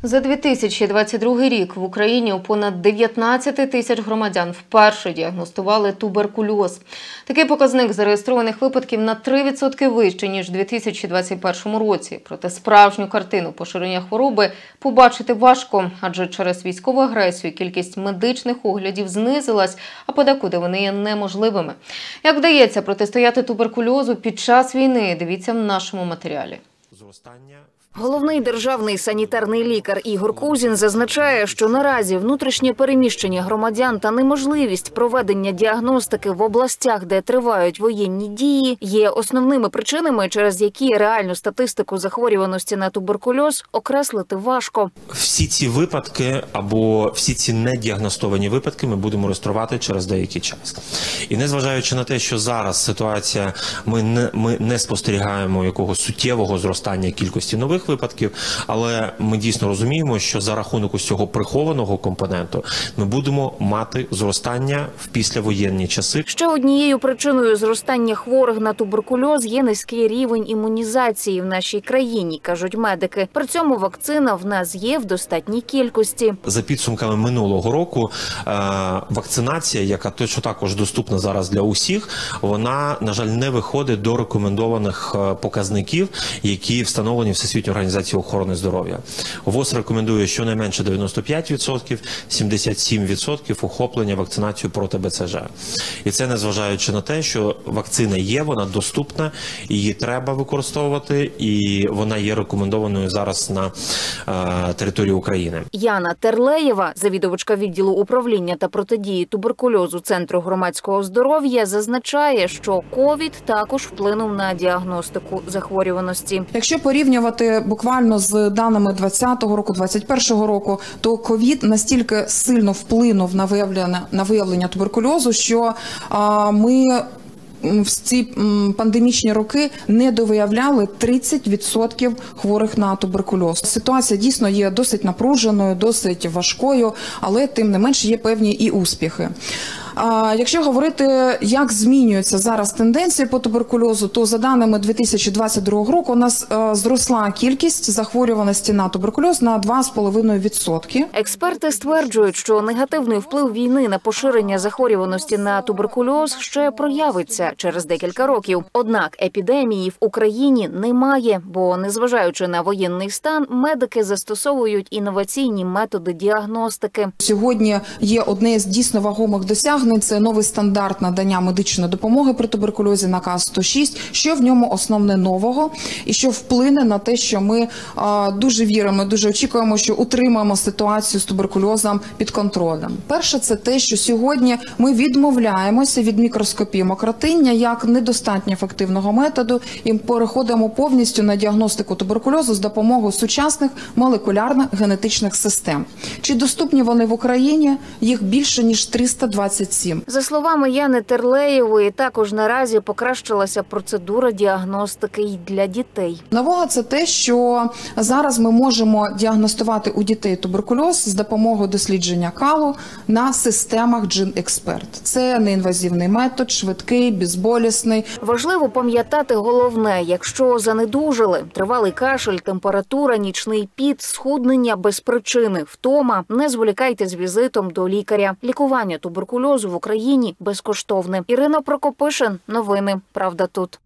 За 2022 рік в Україні у понад 19 тисяч громадян вперше діагностували туберкульоз. Такий показник зареєстрованих випадків на 3% вищий, ніж у 2021 році. Проте справжню картину поширення хвороби побачити важко, адже через військову агресію кількість медичних оглядів знизилась, а подекуди вони є неможливими. Як вдається протистояти туберкульозу під час війни, дивіться в нашому матеріалі. Головний державний санітарний лікар Ігор Кузін зазначає, що наразі внутрішнє переміщення громадян та неможливість проведення діагностики в областях, де тривають воєнні дії, є основними причинами, через які реальну статистику захворюваності на туберкульоз окреслити важко. Всі ці випадки або всі ці недіагностовані випадки ми будемо реєструвати через деякий час. І незважаючи на те, що зараз ситуація, ми не спостерігаємо якогось суттєвого зростання кількості нових випадків, але ми дійсно розуміємо, що за рахунок усього прихованого компоненту ми будемо мати зростання в післявоєнні часи. Ще однією причиною зростання хворих на туберкульоз є низький рівень імунізації в нашій країні, кажуть медики. При цьому вакцина в нас є в достатній кількості. За підсумками минулого року вакцинація, яка точно також доступна зараз для усіх, вона, на жаль, не виходить до рекомендованих показників, які встановлені Всесвітньою організацією охорони здоров'я. ВОЗ рекомендує щонайменше 95%, 77% охоплення вакцинацією проти БЦЖ. І це незважаючи на те, що вакцина є, вона доступна, її треба використовувати, і вона є рекомендованою зараз на території України. Яна Терлеєва, завідувачка відділу управління та протидії туберкульозу Центру громадського здоров'я, зазначає, що ковід також вплинув на діагностику захворюваності. Якщо порівнювати буквально з даними 2020 року, 2021 року, то ковід настільки сильно вплинув на виявлення туберкульозу, що ми в ці пандемічні роки не довиявляли 30% хворих на туберкульоз. Ситуація дійсно є досить напруженою, досить важкою, але тим не менше є певні і успіхи. Якщо говорити, як змінюється зараз тенденція по туберкульозу, то за даними 2022 року у нас зросла кількість захворюваності на туберкульоз на 2,5%. Експерти стверджують, що негативний вплив війни на поширення захворюваності на туберкульоз ще проявиться через декілька років. Однак епідемії в Україні немає, бо, незважаючи на воєнний стан, медики застосовують інноваційні методи діагностики. Сьогодні є одне з дійсно вагомих досягнень. Це новий стандарт надання медичної допомоги при туберкульозі, наказ 106. Що в ньому основне нового і що вплине на те, що ми дуже віримо, дуже очікуємо, що утримаємо ситуацію з туберкульозом під контролем. Перше, це те, що сьогодні ми відмовляємося від мікроскопії мокротиння як недостатньо ефективного методу і переходимо повністю на діагностику туберкульозу з допомогою сучасних молекулярно-генетичних систем. Чи доступні вони в Україні? Їх більше, ніж 327. За словами Яни Терлеєвої, також наразі покращилася процедура діагностики й для дітей. Нового – це те, що зараз ми можемо діагностувати у дітей туберкульоз з допомогою дослідження калу на системах GeneXpert. Це неінвазивний метод, швидкий, безболісний. Важливо пам'ятати головне, якщо занедужали, тривалий кашель, температура, нічний піт, схуднення без причини, втома, не зволікайте з візитом до лікаря. Лікування туберкульозу в Україні безкоштовне. Ірина Прокопишин. Новини. Правда тут.